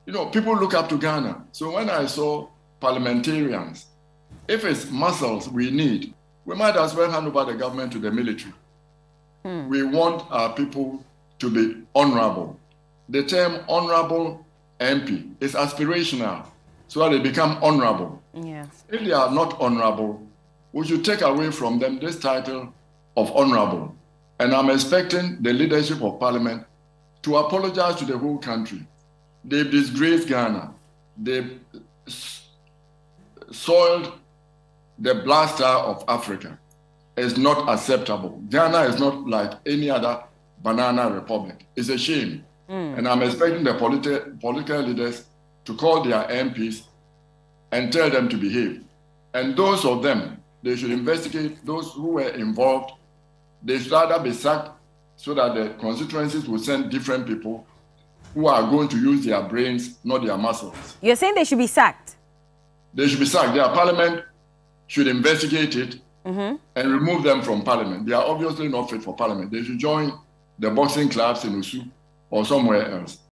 people look up to Ghana. So when I saw parliamentarians, if it's muscles we need, we might as well hand over the government to the military. We want our people to be honorable. The term honorable MP is aspirational, so that they become honorable. Yeah. If they are not honorable, we should take away from them this title of honorable. And I'm expecting the leadership of Parliament to apologize to the whole country. They've disgraced Ghana. They've soiled the black star of Africa. It's not acceptable. Ghana is not like any other banana republic. It's a shame. And I'm expecting the political leaders to call their MPs and tell them to behave. And those of them, they should investigate those who were involved. They should either be sacked so that the constituencies will send different people who are going to use their brains, not their muscles. You're saying they should be sacked? They should be sacked. Their parliament should investigate it and remove them from parliament. They are obviously not fit for parliament. They should join the boxing clubs in Usu or somewhere else.